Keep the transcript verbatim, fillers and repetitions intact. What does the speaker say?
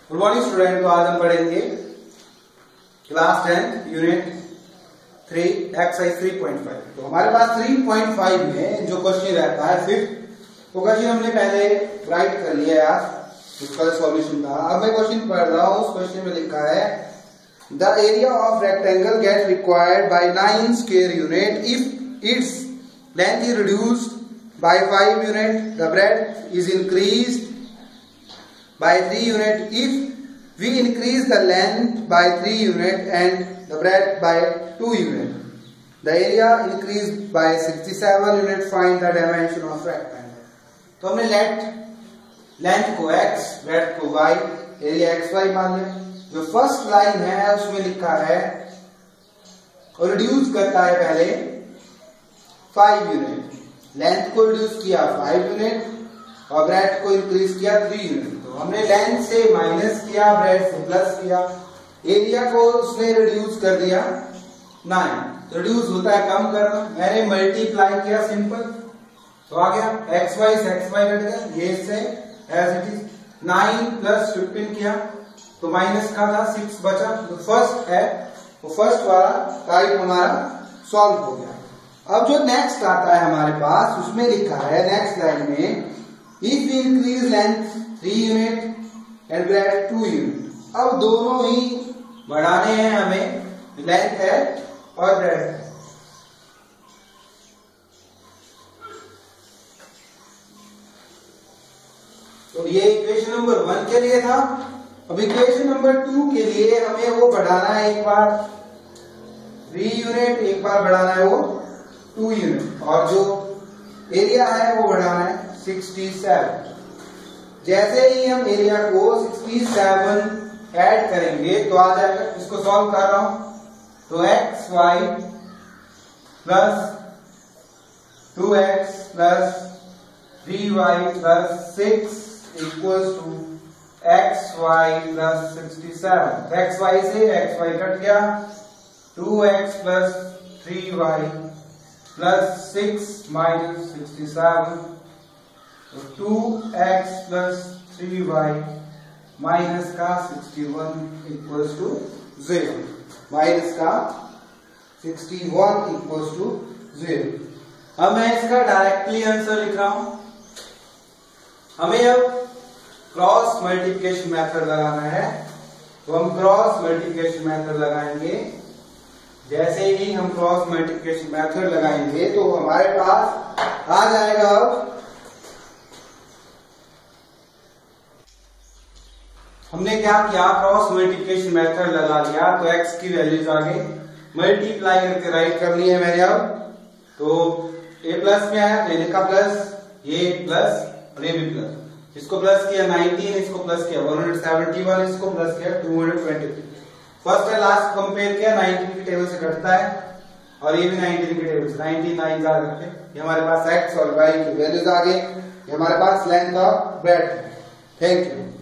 Good morning student. तो आज हम पढ़ेंगे class tenth unit three exercise three point five. तो हमारे पास थ्री पॉइंट फाइव में जो क्वेश्चन रहता है फिफ्थ, वो क्वेश्चन हमने पहले राइट कर लिया है आज, उसका सॉल्यूशन था। अब मैं क्वेश्चन पढ़ रहा हूँ। उस क्वेश्चन में लिखा है the area of rectangle get required by nine square unit if its length is reduced by five unit, the breadth is increased by three unit if we increase the length by three unit and the breadth by two unit. The area increased by sixty-seven unit. Find the dimension of rectangle. तो हमने length length को x, breadth को y, area x y मान लिया। जो first line है उसमें लिखा है और रिड्यूस करता है पहले फाइव यूनिट, लेंथ को रिड्यूस किया फाइव यूनिट और ब्रेड्थ को इंक्रीज किया थ्री यूनिट। तो हमने लेंथ से माइनस किया, ब्रेड्थ से प्लस किया, एरिया को उसने रिड्यूस कर दिया नाइन। रिड्यूस होता है कम करना, मैंने मल्टीप्लाई किया सिंपल, तो आ गया एक्स वाई से एक्स वाई कट गया, ये से as it is. Nine plus fifteen किया तो माइनस का था सिक्स बचा। तो फर्स्ट है वो फर्स्ट वाला टाइप हमारा सॉल्व हो गया। अब जो नेक्स्ट आता है हमारे पास उसमें लिखा है नेक्स्ट लाइन में if increase length three unit and breadth two unit. अब दोनों ही बढ़ाने हैं हमें, लेंथ है और ब्रेड्थ है। तो ये इक्वेशन नंबर वन के लिए था। अब इक्वेशन नंबर टू के लिए हमें वो बढ़ाना है, एक बार थ्री यूनिट, एक बार बढ़ाना है वो टू यूनिट, और जो एरिया है वो बढ़ाना है सिक्सटी सेवन। जैसे ही हम एरिया को सिक्सटी सेवन ऐड करेंगे तो आ जाएगा। इसको सॉल्व कर रहा हूं तो x y plus two x plus three y plus six equals to x y plus sixty seven. X y से एक्स वाई कट गया, two x plus three y plus six minus sixty seven, two x plus three y minus का sixty one equals to zero, minus का sixty one equals to zero. अब मैं इसका directly answer लिख रहा हूं। हमें अब क्रॉस मल्टीप्लिकेशन मेथड लगाना है, तो हम क्रॉस मल्टीप्लिकेशन मेथड लगाएंगे। जैसे ही हम क्रॉस मल्टीप्लिकेशन मेथड लगाएंगे तो हमारे पास आ जाएगा अब हमने क्या किया, क्रॉस मल्टीप्लिकेशन मेथड लगा लिया तो x की वैल्यूज आगे मल्टीप्लाई करके राइट कर ली है मैंने। अब तो a प्लस में आया तो a का प्लस, ये प्लस और ये भी प्लस। इसको प्लस किया नाइनटीन, इसको प्लस किया वन हंड्रेड सेवेंटी वन, इसको प्लस किया two hundred twenty three. First है लास्ट कंपेयर किया, नाइनटीन की टेबल से घटता है और ये भी नाइनटीन की टेबल से, नाइनटीन नाइन जा करके ये हमारे पास x और y की वैल्यूज आ गई। ये हमारे पास लेंथ और ब्रेड्थ है। Thank you.